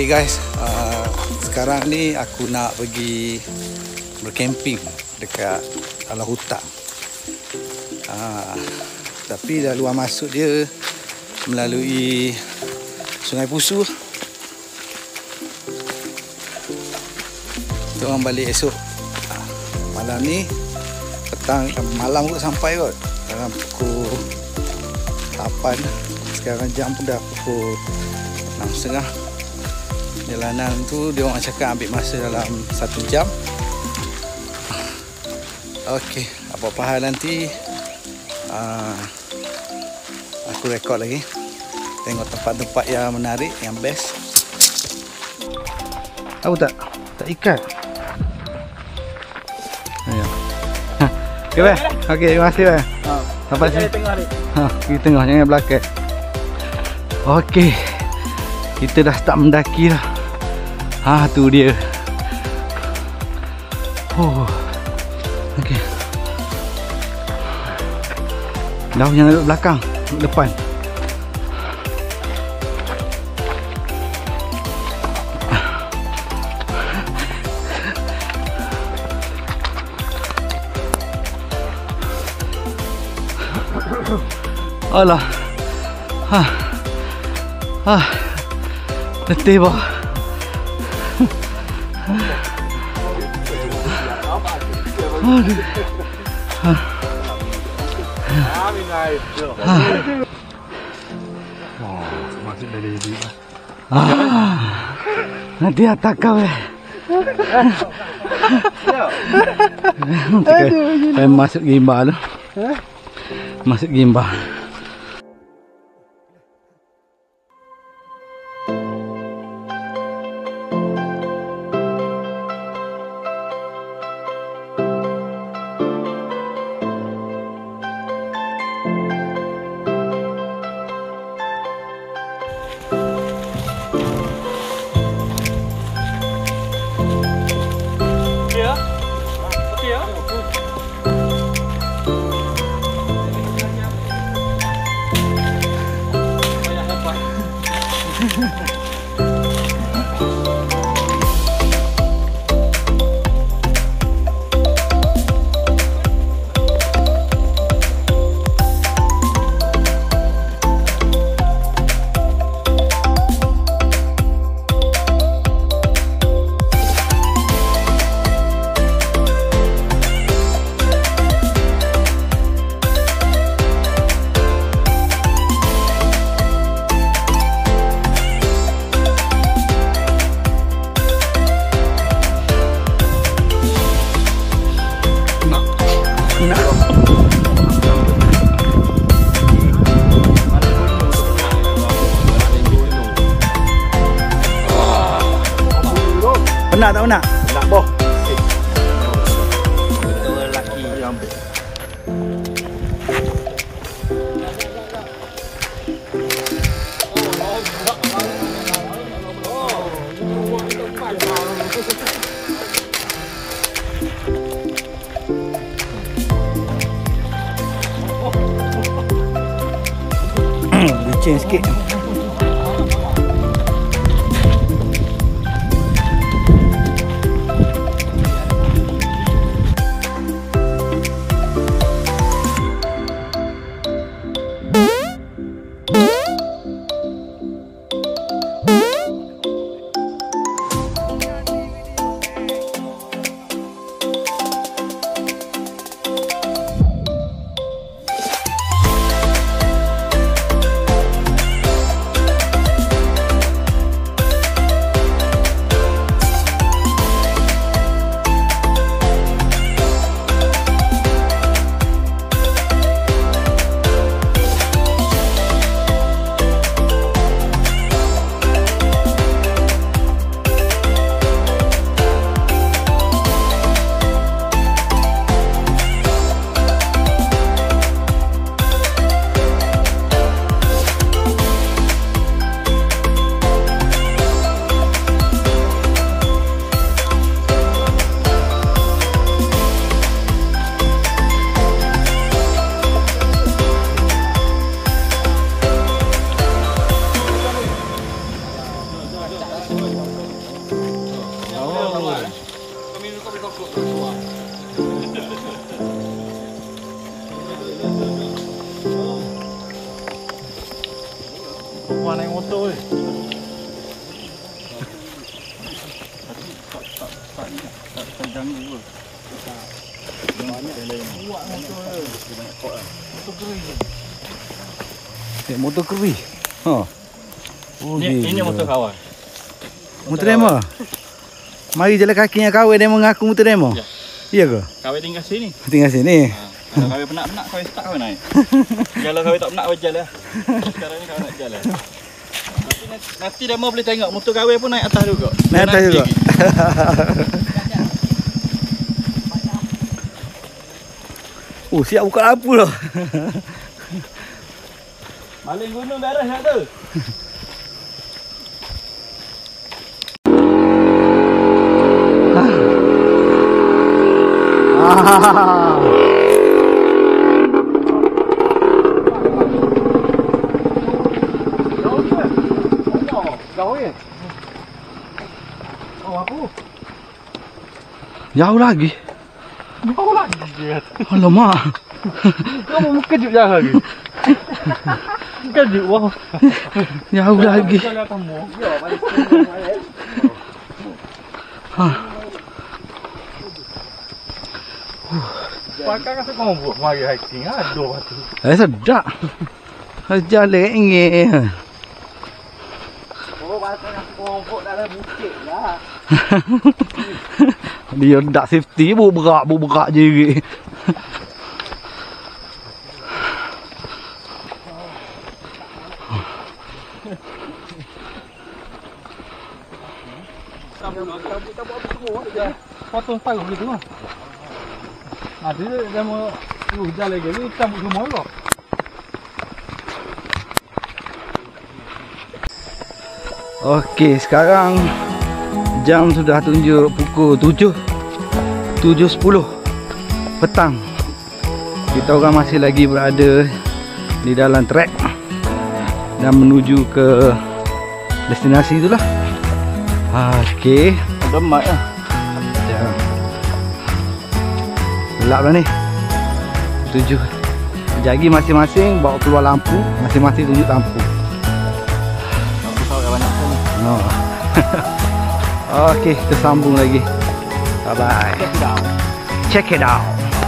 Okay guys, sekarang ni aku nak pergi bercamping dekat dalam hutan. Tapi dah luar masuk dia melalui Sungai Pusu. Kita orang balik esok. Malam ni petang, malam kot sampai kot. Dalam pukul 8. Sekarang jam pun dah pukul 6.30. Jalanan tu dia orang cakap ambil masa dalam 1 jam. Okey, apa-apa hal nanti aku rekod lagi. Tengok tempat-tempat yang menarik, yang best. Tahu tak? Tak ikat. Ayo. Okey, bye. Okey, terima kasih, bye. Sampai sini. Tengah ni. Pergi tengah, jangan belakang. Okey. Kita dah start mendaki dah. Tu dia. Okey. Dah jangan duduk belakang, duduk depan. Alah. Letih bah. Masuk dari sini. Nanti atak kau masuk gimbal tu. Masuk gimbal. Penat tak penat? Penat boh. Dua lelaki yang licin sikit. motor ni. Tak ganggu ke? Banyak lain. Buat motor dia. Banyak kok lah. Motor kering. Motor keri. Ha. Oh, Ini motor kawan. Motor demo. Mari jalan kakinya kawin dia mengaku motor demo. Ya. Iya ke? Kawin tinggal sini. Tinggal sini. Kalau kawin penat-penat, kawin start kawin naik. Kalau kawin tak penat, kawin jalan. Sekarang ni kawin nak jalan. Nanti demo boleh tengok motor kawin pun naik atas juga. Naik atas juga. Oh, siap buka lampu dah. Maling gunung beres tak tu? Jauh lagi. Jauh lagi dia. Alamak. Kamu kejut jauh lagi. Kejut wah. Jauh lagi. Ha. Pakai kasih kamu buat mari hiking aduh batu. Sedap. Jalan ingin. Oh, pakai kasih kamu buat dalam bukit lah. Dia tak safety berak je. Potong tahu gitu mah. Ada dia mau jalan lagi ni cabut semua kok. Okey, sekarang jam sudah tunjuk pukul 7.10 petang. Kita orang masih lagi berada di dalam trek dan menuju ke destinasi itulah. Okey, Ada mat lah. gelap dah ni. 7. Jagi masing-masing bawa keluar lampu, masing-masing tunjuk lampu. Aku tahu yang banyak sana. No. Okey, kita sambung lagi. Bye bye. Check it out.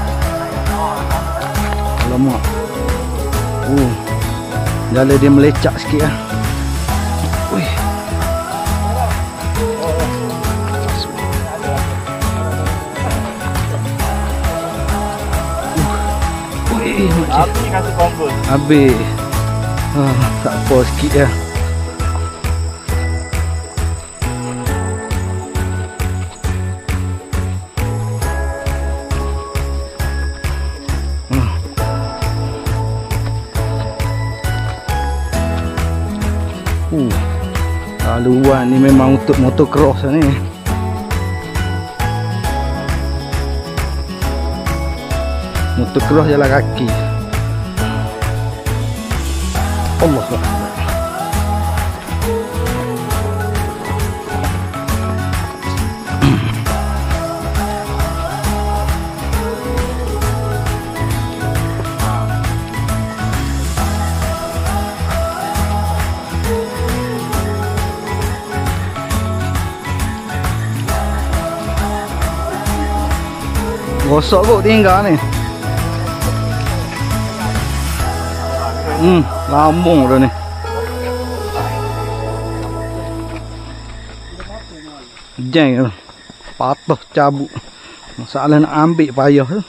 Alamak. Jalan dia melecak sikit lah. Ui. Api kasih kompos. Habis. Tak apa sikit ya. Luar ni memang untuk motocross ni. Motocross jalan kaki. Allah Akbar. Gosok kot tinggal ni. Lambung dah ni. Jeng patah cabut. Masalah nak ambil payah tu.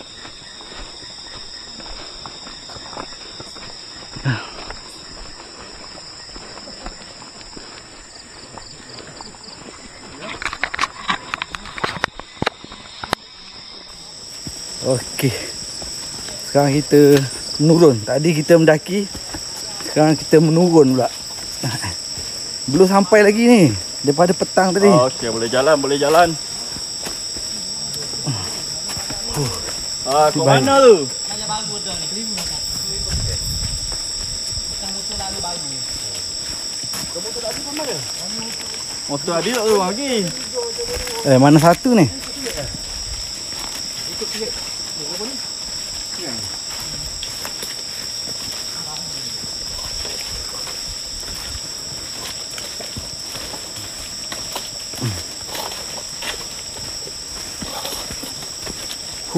Okey. Sekarang kita menurun. Tadi kita mendaki, sekarang kita menurun pula. Belum sampai lagi ni daripada petang tadi. Okey, boleh jalan, boleh jalan. Kau mana tu? Motor Adi tak tu lagi. Mana satu ni?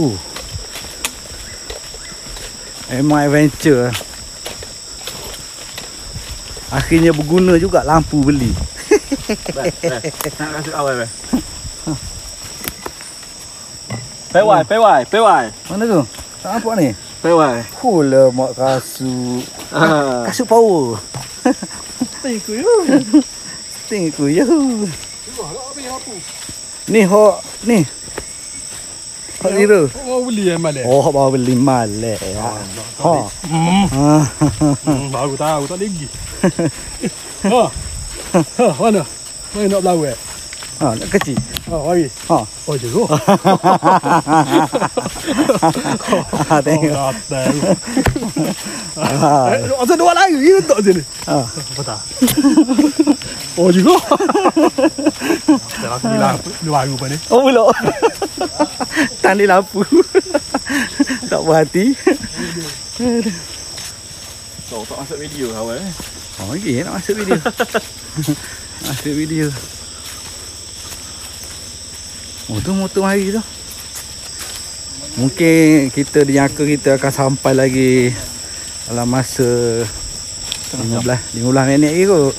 Memang adventure. Akhirnya berguna juga lampu beli. Nak kasih awal. Pewai. Mana tu? Tak nampak ni. Pewai. Lah mak kasut. Kasut power. Tengku yo. Tengku yo. Ni hok ni. Hok lira. Oh beli malek. Oh bawa beli malek ya. Ha. Baru tahu tak lagi. Mana? Mana nak belawai? Ha, nak kecil. Mari. Ha. Oh je. Tengok. Asal dua lagi untuk sini. Ha. Apa tak? Oh juga. Aku bilang luar apa ni? Oh pula. Tanda lampu. Tak berhati. So, tak masuk video awal. Oh, okey nak masuk video. Masuk video. Oh tu motor mari tu. Mungkin kita dijangka kita akan sampai lagi dalam masa 15 minit lagi kot.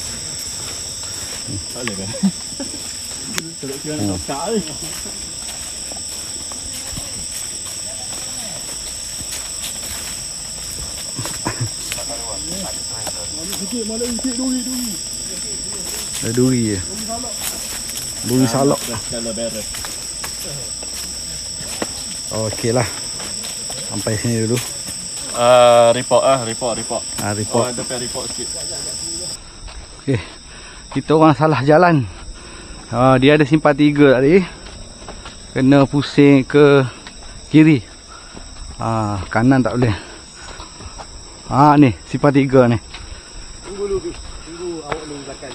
Tak boleh kan? Teruk kira nak tak ni. Ada duri je. Duri salak. Kalau beres. Okey lah. Sampai sini dulu. Report. Report. Depan report sikit. Okey. Kita orang salah jalan. Dia ada simpang 3 tadi. Kena pusing ke kiri. Kanan tak boleh. Ni simpang 3 ni. Tunggu dulu. Tunggu awak dulu belakang.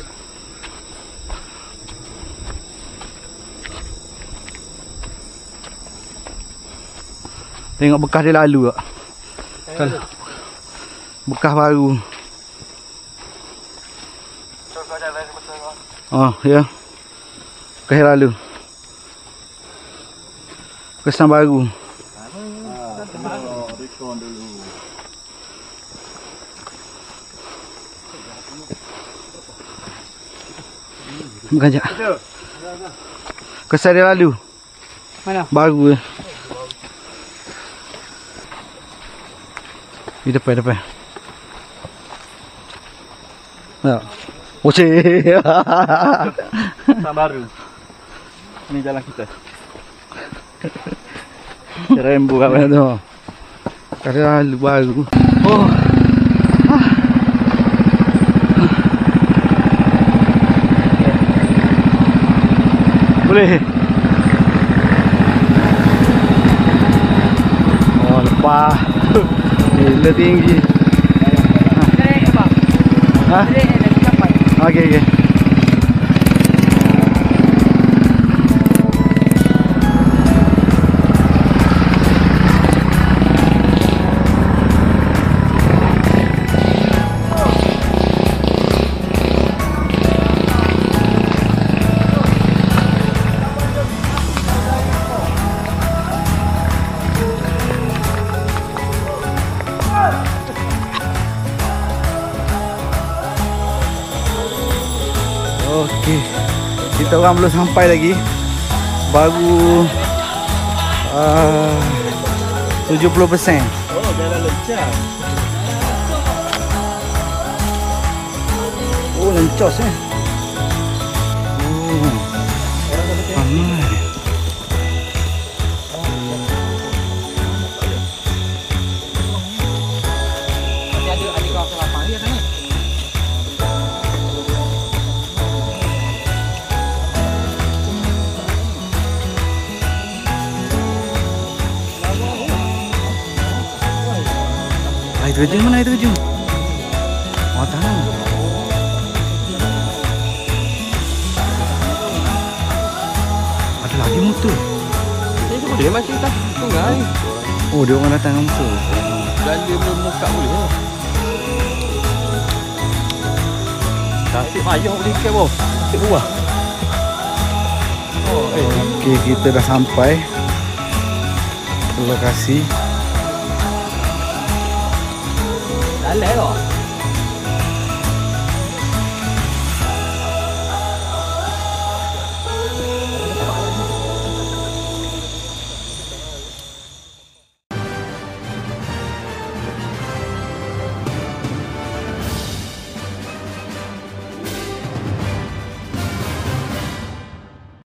Tengok bekas dia lalu tak? Kalau bekas baru. Ya. Bekas dia lalu. Kesan baru. Rekon dulu. Gajak. Kesan dia lalu. Mana? Baru. Di depan. Ya. Oceh. Kesan baru. Ini jalan kita. Rembu kat tu. Kada lalu baru. Oh. Boleh. Oh, lepas. Gila tinggi. Ha? Okey. Okey. Kita orang belum sampai lagi. Baru 70%. Oh, jalan lancar. Oh, lencos eh. Oh. Ramai. Ada kawasan lapang dia kan? Air terjun mana air terjun? Oh, tahu. Ada lagi motor. Dia masih tak sungai. Oh, dia orang datang dengan motor. Dan dia belum buka boleh. Tasik payah boleh ke bawah. Tasik bawah. Okey, kita dah sampai. lokasi. Dah leh kau.